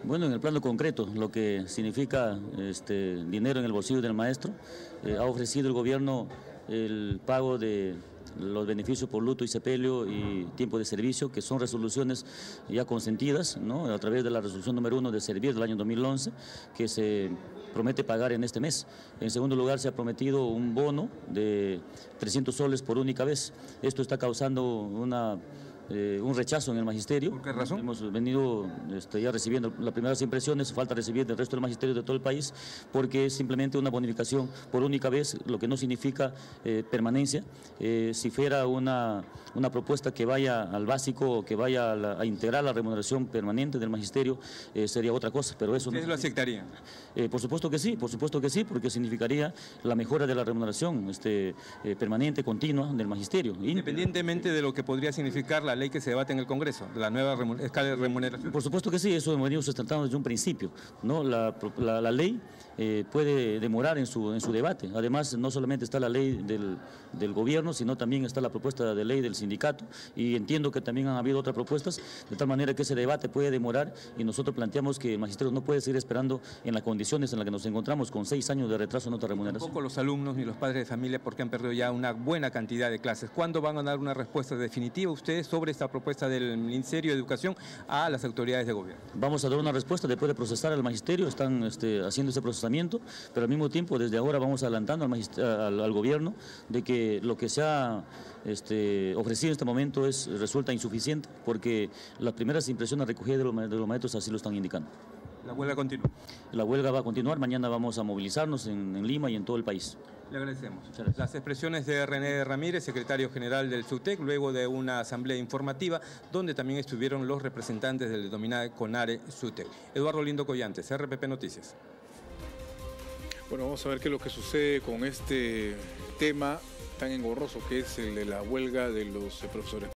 Bueno, en el plano concreto, lo que significa dinero en el bolsillo del maestro, ha ofrecido el gobierno el pago de los beneficios por luto y sepelio y tiempo de servicio, que son resoluciones ya consentidas, ¿no?, a través de la resolución número 1 de Servir del año 2011, que se promete pagar en este mes. En segundo lugar, se ha prometido un bono de 300 soles por única vez. Esto está causando un rechazo en el magisterio. ¿Por qué razón? Hemos venido ya recibiendo las primeras impresiones, falta recibir del resto del magisterio de todo el país, porque es simplemente una bonificación por única vez, lo que no significa permanencia. Si fuera una propuesta que vaya al básico o que vaya a integrar la remuneración permanente del magisterio, sería otra cosa, pero eso ¿Ustedes lo aceptarían? Por supuesto que sí, porque significaría la mejora de la remuneración permanente, continua del magisterio. Independientemente de lo que podría significar la ley que se debate en el Congreso, la nueva escala de remuneración. Por supuesto que sí, eso hemos venido sustentando desde un principio, ¿no? La ley puede demorar en su debate. Además, no solamente está la ley del gobierno, sino también está la propuesta de ley del sindicato, y entiendo que también han habido otras propuestas, de tal manera que ese debate puede demorar, y nosotros planteamos que el magisterio no puede seguir esperando en las condiciones en las que nos encontramos, con 6 años de retraso en nuestra remuneración. Tampoco los alumnos ni los padres de familia, porque han perdido ya una buena cantidad de clases. ¿Cuándo van a dar una respuesta definitiva ustedes sobre esta propuesta del Ministerio de Educación a las autoridades de gobierno? Vamos a dar una respuesta después de procesar al magisterio, están haciendo ese procesamiento, pero al mismo tiempo desde ahora vamos adelantando al gobierno de que lo que se ha ofrecido en este momento resulta insuficiente, porque las primeras impresiones recogidas de los maestros así lo están indicando. ¿La huelga continúa? La huelga va a continuar, mañana vamos a movilizarnos en Lima y en todo el país. Le agradecemos. Las expresiones de René Ramírez, secretario general del SUTEC, luego de una asamblea informativa donde también estuvieron los representantes del denominado CONARE SUTEC. Eduardo Lindo Collantes, RPP Noticias. Bueno, vamos a ver qué es lo que sucede con este tema tan engorroso que es el de la huelga de los profesores.